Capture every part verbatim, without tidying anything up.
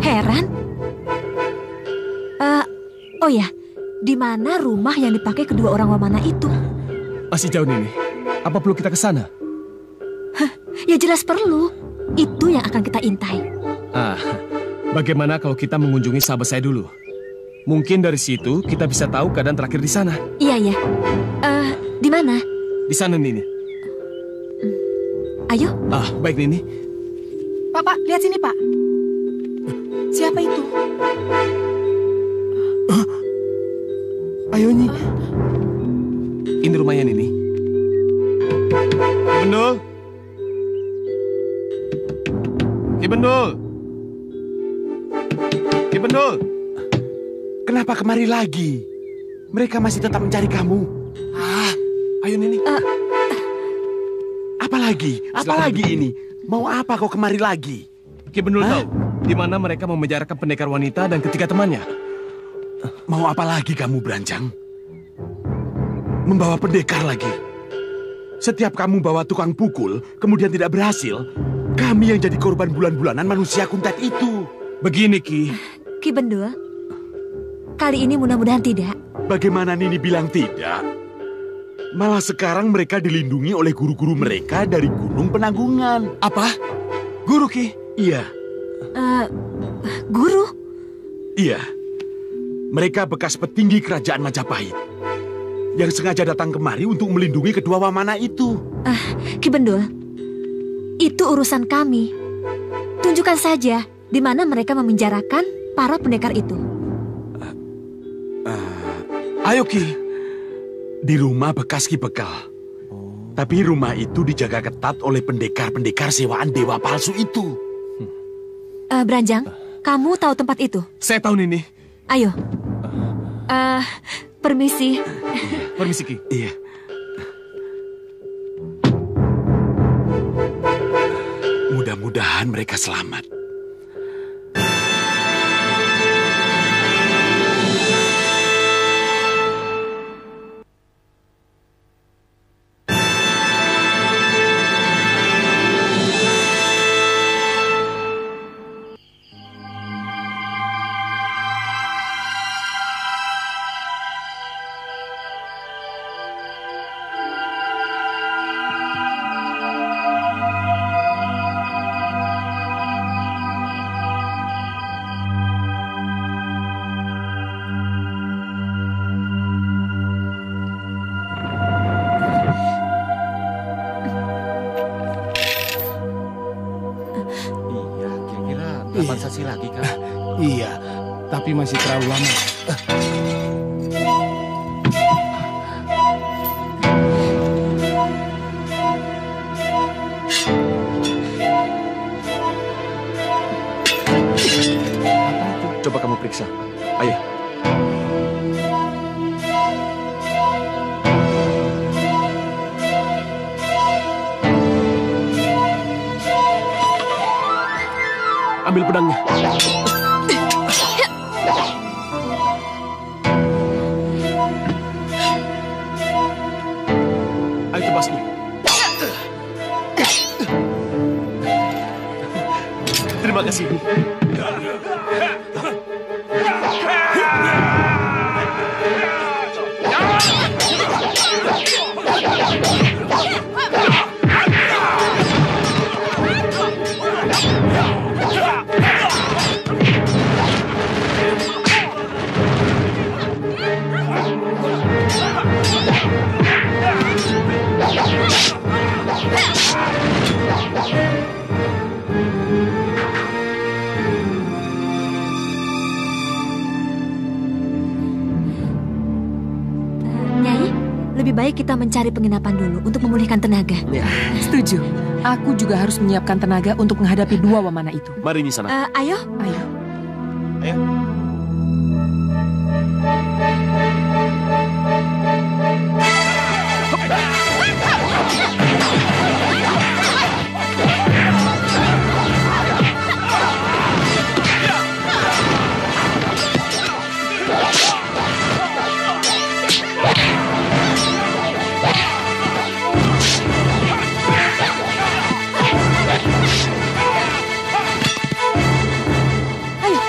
Heran? Uh, oh ya, di mana rumah yang dipakai kedua orang Wamana itu? Masih jauh nih. Apa perlu kita ke sana? Hah, ya jelas perlu. Itu yang akan kita intai. Ah, bagaimana kalau kita mengunjungi sahabat saya dulu? Mungkin dari situ kita bisa tahu keadaan terakhir di sana. Iya, iya. Uh, di mana? Di sana, Nini. Ayo. Ah, baik, Nini. Pak, Pak, lihat sini, Pak. Siapa itu? Uh, ayo, Nini. Ini rumahnya, Nini. Bendul. Ki Bendul. Ki Bendul. Kenapa kemari lagi? Mereka masih tetap mencari kamu. Ah, ayo Nini. Uh, Apalagi? Apalagi ini? Mau apa kau kemari lagi? Ki Bendul tahu di mana mereka memenjarakan pendekar wanita dan ketiga temannya. Mau apa lagi kamu, Beranjang? Membawa pendekar lagi. Setiap kamu bawa tukang pukul, kemudian tidak berhasil, kami yang jadi korban bulan-bulanan manusia kuntet itu. Begini, Ki. Ki Bendul, kali ini mudah-mudahan tidak. Bagaimana Nini bilang tidak? Malah sekarang mereka dilindungi oleh guru-guru mereka dari Gunung Penanggungan. Apa? Guru, Ki? Iya. Uh, guru? Iya. Mereka bekas petinggi kerajaan Majapahit yang sengaja datang kemari untuk melindungi kedua Wamana itu. Uh, Ki Bendul, itu urusan kami. Tunjukkan saja di mana mereka memenjarakan para pendekar itu. Uh, uh, Ayo, Ki. Di rumah bekas Ki Bekal. Oh. Tapi rumah itu dijaga ketat oleh pendekar-pendekar sewaan dewa palsu itu. Uh, Beranjang, uh. kamu tahu tempat itu? Saya tahu, Nini. Ayo. Uh, permisi. Permisi, Ki. Iya. Mudah-mudahan mereka selamat. delapan sasi lagi, kan? Iya, tapi masih terlalu lama. Coba kamu periksa. Ayo. Ambil pedangnya. Ayo tebas nih. Terima kasih. Lebih baik kita mencari penginapan dulu untuk memulihkan tenaga. Ya, setuju. Aku juga harus menyiapkan tenaga untuk menghadapi dua Wamana itu. Mari Nisana. Uh, ayo. Ayo. Ayo. Ayo.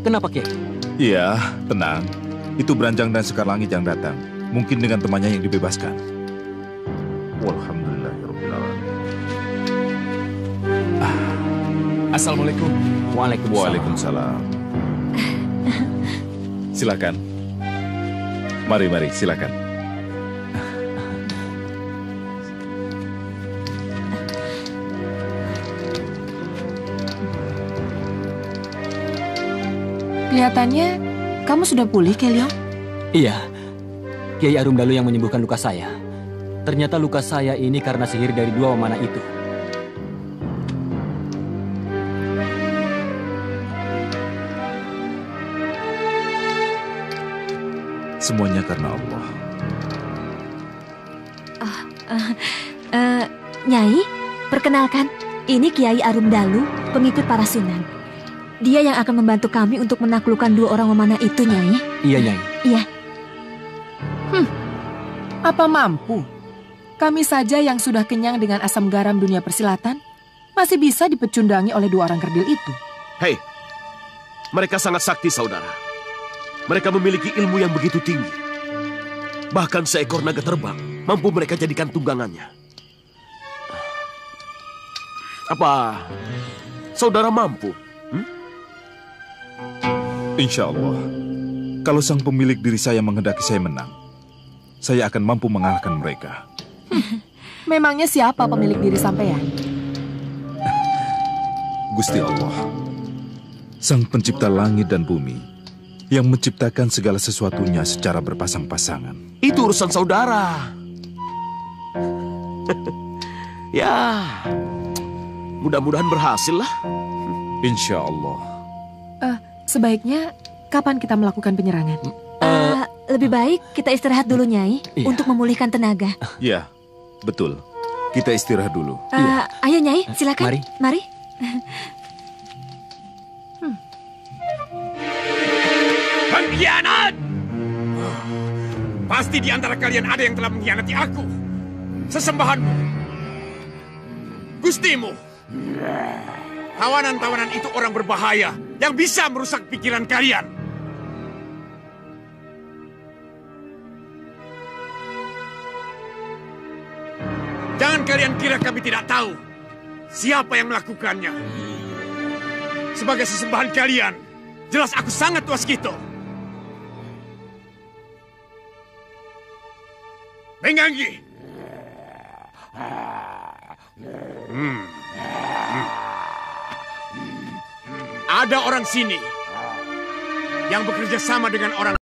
Kenapa, Kiai? Iya, tenang. Itu Beranjang dan Sekar Langit yang datang. Mungkin dengan temannya yang dibebaskan. Walhamdulillahirrahmanirrahim. Ah. Assalamualaikum. Waalaikumsalam. Waalaikumsalam. Silakan. Mari, mari, silakan. Kelihatannya kamu sudah pulih, Keliong. Iya, Kiai Arum Dalu yang menyembuhkan luka saya. Ternyata luka saya ini karena sihir dari dua wamana itu. Semuanya karena Allah. Uh, uh, uh, Nyai, perkenalkan, ini Kiai Arum Dalu, pengikut para sunan. Dia yang akan membantu kami untuk menaklukkan dua orang memanah itu, Nyai. Iya, Nyai. Iya. Hmm, apa mampu? Kami saja yang sudah kenyang dengan asam garam dunia persilatan, masih bisa dipecundangi oleh dua orang kerdil itu. Hei, mereka sangat sakti, saudara. Mereka memiliki ilmu yang begitu tinggi. Bahkan seekor naga terbang mampu mereka jadikan tunggangannya. Apa saudara mampu? Hmm? Insya Allah, kalau sang pemilik diri saya menghendaki saya menang, saya akan mampu mengalahkan mereka. Memangnya siapa pemilik diri sampean? Gusti Allah, sang pencipta langit dan bumi, yang menciptakan segala sesuatunya secara berpasang-pasangan. Itu urusan saudara. Ya, mudah-mudahan berhasil lah. Insya Allah. Uh, sebaiknya kapan kita melakukan penyerangan? Uh, lebih baik kita istirahat dulu, Nyai, iya. untuk memulihkan tenaga. Ya, betul. Kita istirahat dulu. Uh, Iya. Ayo, Nyai, silakan. Mari. Mari. Pengkhianat! Pasti di antara kalian ada yang telah mengkhianati aku. Sesembahanmu. Gustimu. Tawanan-tawanan itu orang berbahaya yang bisa merusak pikiran kalian. Jangan kalian kira kami tidak tahu siapa yang melakukannya. Sebagai sesembahan kalian, jelas aku sangat waskito. Menganggi. Hmm. Hmm. Ada orang sini yang bekerja sama dengan orang